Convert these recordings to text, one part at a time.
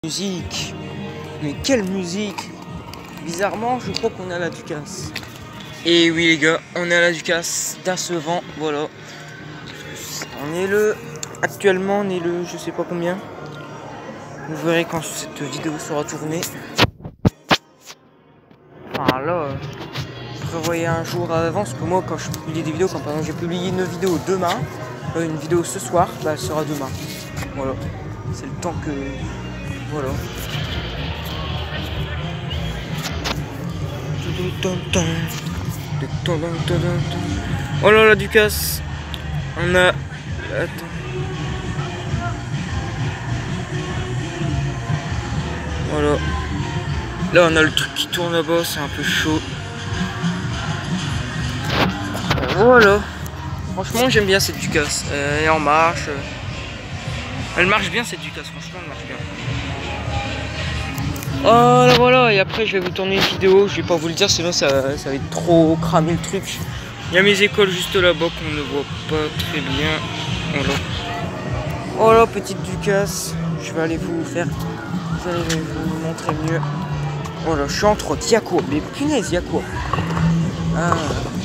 Musique. Mais quelle musique! Bizarrement, je crois qu'on est à la Ducasse. Et oui les gars, on est à la Ducasse d'Assevant, voilà. On est le... Actuellement, on est le... je sais pas combien. Vous verrez quand cette vidéo sera tournée. Enfin là, prévoyez un jour à l'avance que moi quand je publie des vidéos, quand par exemple j'ai publié une vidéo demain, une vidéo ce soir, bah elle sera demain. Voilà. C'est le temps que... Voilà. Oh là la Ducasse. On a... Attends. Voilà. Là on a le truc qui tourne là-bas, c'est un peu chaud. Voilà. Franchement j'aime bien cette Ducasse. Elle est en marche. Elle marche bien cette Ducasse, franchement elle marche bien. Oh là voilà, et après je vais vous tourner une vidéo, je vais pas vous le dire sinon ça va être trop cramer le truc. Il y a mes écoles juste là-bas qu'on ne voit pas très bien. Voilà. Oh là petite Ducasse, je vais aller vous faire, je vais vous montrer mieux. Oh là, je suis entre autres, y'a quoi? Mais punaise, y'a quoi? Ah.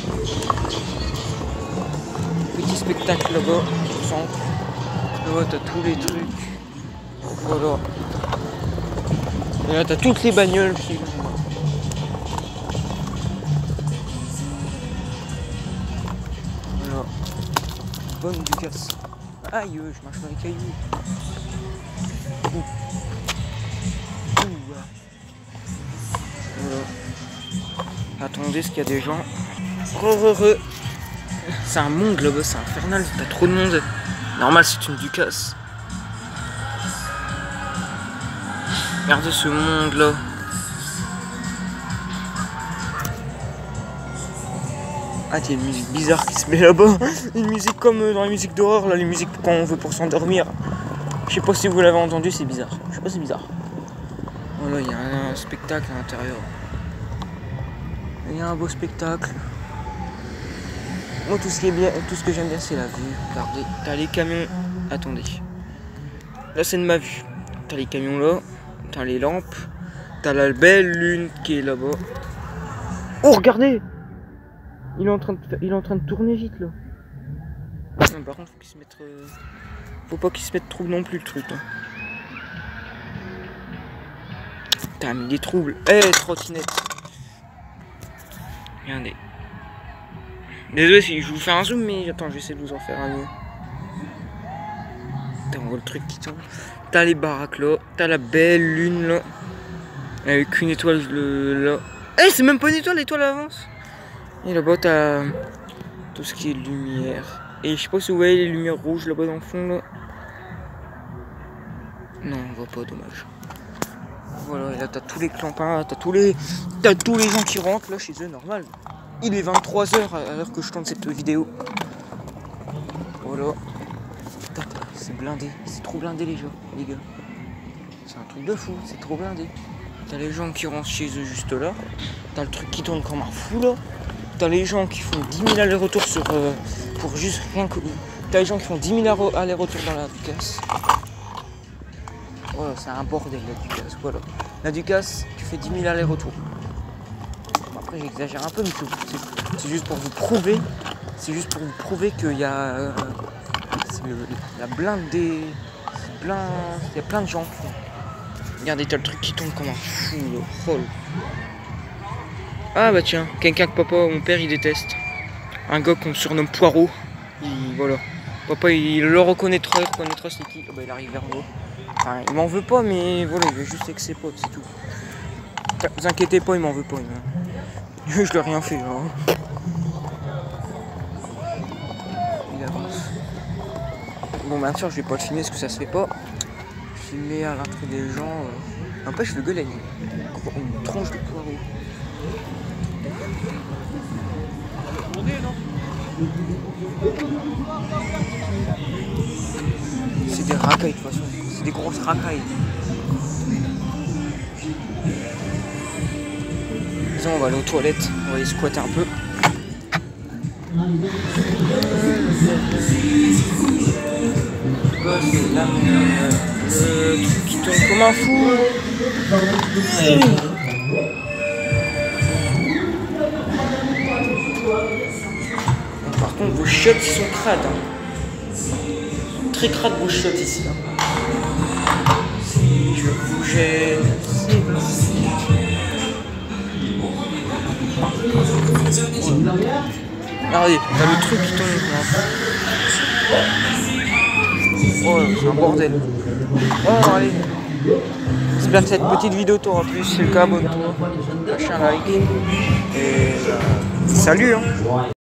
Petit spectacle là-bas, au centre. Là-bas t'as tous les trucs. Voilà. Et là t'as toutes les bagnoles qui... Voilà. Bonne Ducasse. Aïe, je marche dans les cailloux. Ouh. Ouh. Voilà. Attendez, est-ce qu'il y a des gens? C'est un monde là-bas, c'est infernal, t'as trop de monde. Normal, c'est une Ducasse. Regardez ce monde là. Ah, il y a une musique bizarre qui se met là-bas. Une musique comme dans les musiques d'horreur, là, les musiques quand on veut pour s'endormir. Je sais pas si vous l'avez entendu, c'est bizarre. Je sais pas, c'est bizarre. Voilà, il y a un spectacle à l'intérieur. Il y a un beau spectacle. Moi, tout ce qui est bien, tout ce que j'aime bien, c'est la vue. Regardez, t'as les camions. Attendez. Là, c'est de ma vue. T'as les camions là. T'as les lampes, t'as la belle lune qui est là-bas. Oh regardez, il est en train de tourner vite là. Non, par contre faut qu'il se mette, faut pas qu'il se mette trouble non plus le truc. Hein. T'as mis des troubles. Trottinette. Regardez. Désolé si je vous fais un zoom, mais attends, je vais essayer de vous en faire un mieux. On voit le truc qui tourne. T'as les baraques là, t'as la belle lune là, avec une étoile là. C'est même pas une étoile, l'étoile avance. Et là-bas t'as tout ce qui est lumière. Et je sais pas si vous voyez les lumières rouges là-bas dans le fond là. Non, on voit pas, dommage. Voilà, et là t'as tous les clampins, t'as tous les gens qui rentrent là chez eux, normal. Il est 23 h à l'heure que je tourne cette vidéo. Voilà. C'est blindé, c'est trop blindé les gars. C'est un truc de fou, c'est trop blindé. T'as les gens qui rentrent chez eux juste là. T'as le truc qui tourne comme un fou là. T'as les gens qui font 10 000 allers-retours sur... pour juste rien que... T'as les gens qui font 10 000 allers-retours dans la Ducasse. Voilà, c'est un bordel la Ducasse, voilà. La Ducasse, tu fais 10 000 allers-retours. Bon, après j'exagère un peu, mais c'est juste pour vous prouver. C'est juste pour vous prouver qu'il y a... la blinde des... Il y a plein de gens. Regardez, t'as le truc qui tombe comme un fou, là. Oh. Ah bah tiens, quelqu'un que papa, mon père, il déteste. Un gars qu'on surnomme Poireau. Voilà. Papa, il le reconnaîtra, c'est qui? Oh bah il arrive vers nous. Enfin, il m'en veut pas, mais voilà, il veut juste avec ses potes, c'est tout. Vous inquiétez pas, il m'en veut pas. Je lui ai rien fait, là. Bon bien sûr je vais pas le filmer parce que ça se fait pas. Filmer à l'entrée des gens. N'empêche le gueule a une tronche de poireau. C'est des racailles de toute façon. C'est des grosses racailles. Disons, on va aller aux toilettes. On va aller squatter un peu. C'est la Le truc qui tourne comme un fou. Par contre, vos shots ils sont crades. Hein. Très crades vos shots ici. Hein. Si je vous gêne. Regardez, t'as le truc qui tombe comme un fou. Oh, c'est un bordel. Bon, allez. J'espère que cette petite vidéo t'aura plu. Si c'est le cas, abonne-toi, lâche un like. Et salut hein.